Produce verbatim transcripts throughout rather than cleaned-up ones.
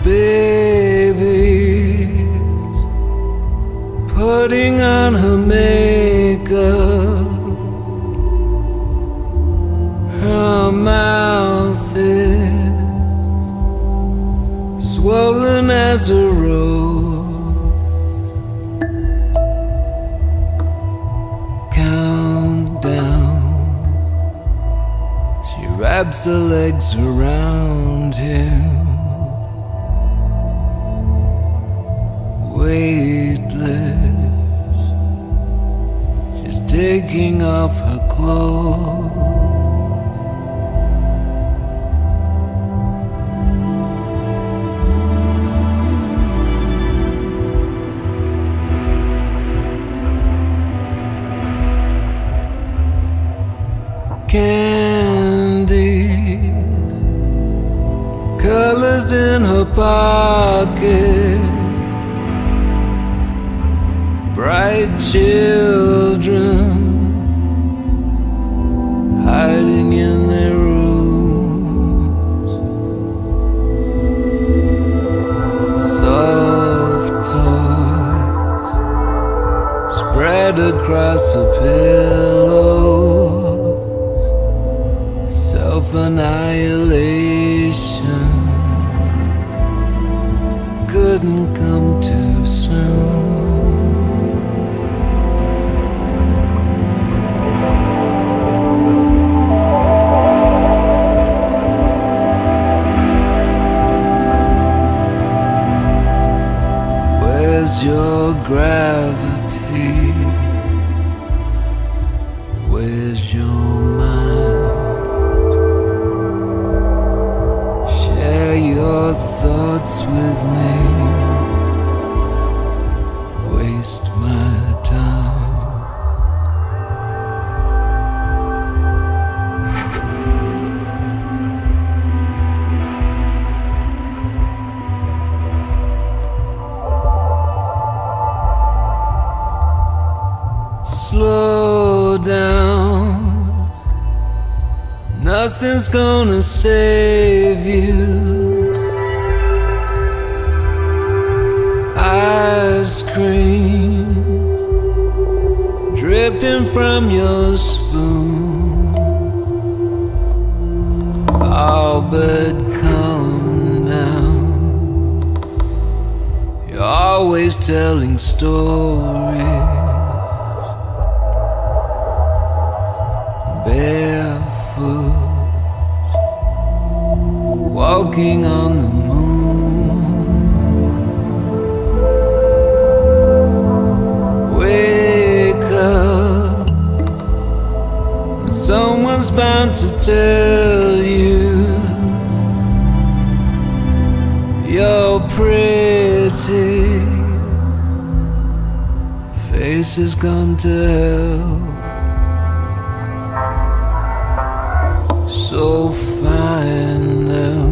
baby's putting on her makeup. Her mouth is swollen as a rose. Countdown. She wraps her legs around him. Weightless, she's taking off her clothes. Candy, colors in her pocket. Bright children hiding in their rooms. Soft toys spread across her pillows. Self-annihilation couldn't come too soon. Your gravity, where's your mind? Share your thoughts with me. Waste my time. Slow down, nothing's gonna save you. Ice cream dripping from your spoon. All but come now. You're always telling stories. Barefoot, walking on the moon. Wake up, someone's bound to tell you you're pretty. Face has gone to hell. So find them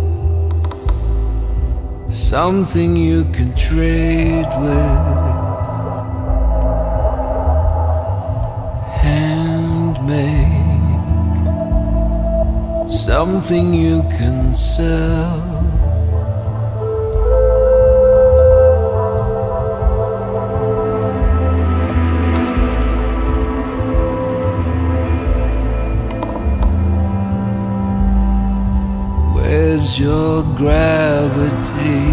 something you can trade with. Handmade, something you can sell. Where's your gravity?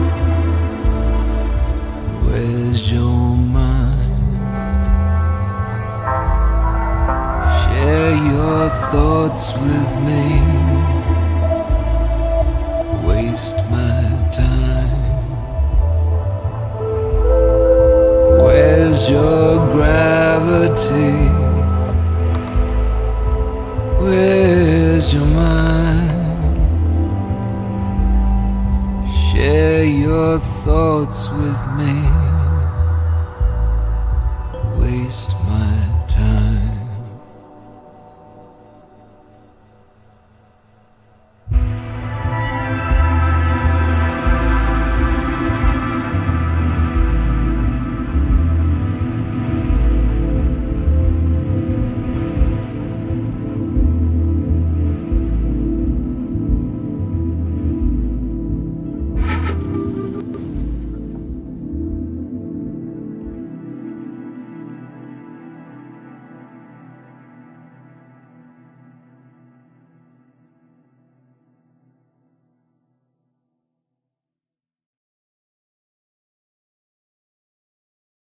Where's your mind? Share your thoughts with me. Waste my time. Where's your gravity? Where's your mind? Share your thoughts with me. Waste